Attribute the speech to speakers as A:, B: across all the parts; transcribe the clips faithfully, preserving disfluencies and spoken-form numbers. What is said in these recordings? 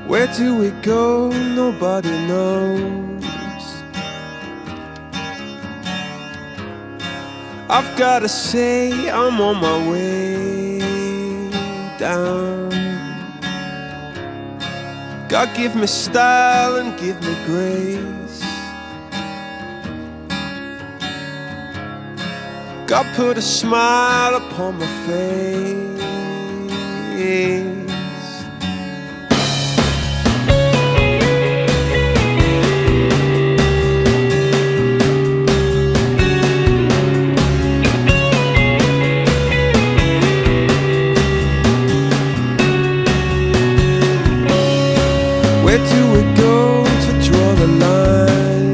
A: Where do we go? Nobody knows. I've gotta say I'm on my way down. God give me style and give me grace. God put a smile upon my face. Where do we go to draw the line?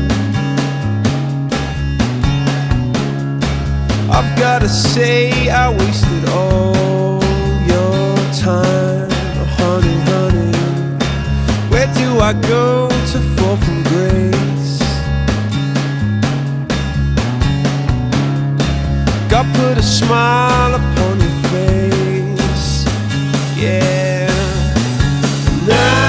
A: I've gotta say I wasted all your time, honey, honey. Where do I go to fall from grace? God put a smile upon your face, yeah. Now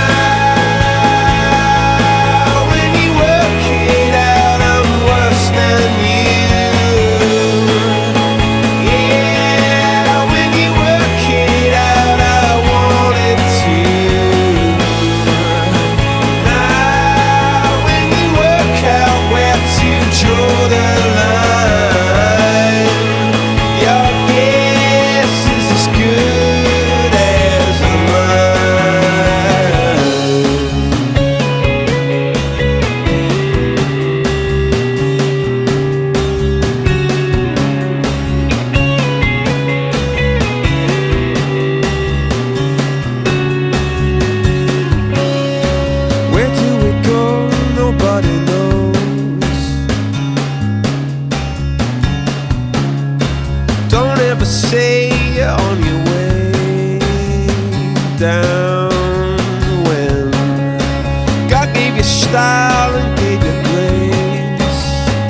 A: don't ever say you're on your way down when God gave you style and gave you grace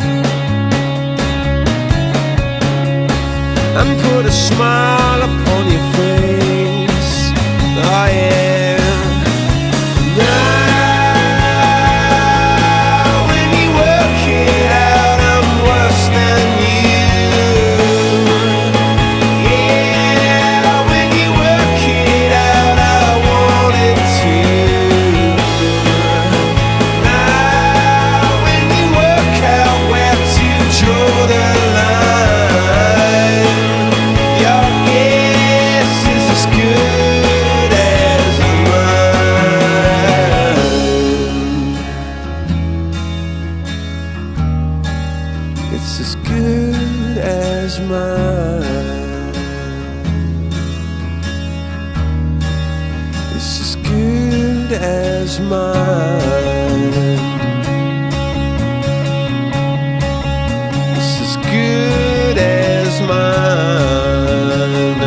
A: and put a smile upon your face. Oh yeah. Now when you work it out, I'm worse than you. It's as good as mine. It's as good as mine. It's as good as mine.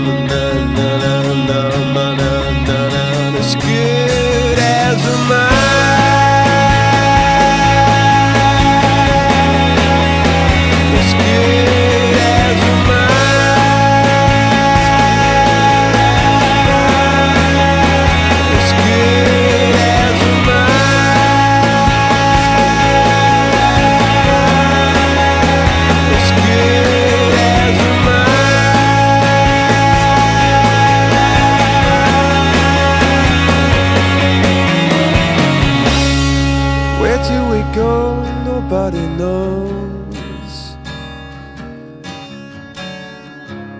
A: It's good as mine. Where do we go? Nobody knows.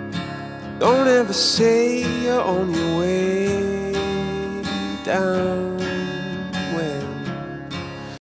A: Don't ever say you're on your way down.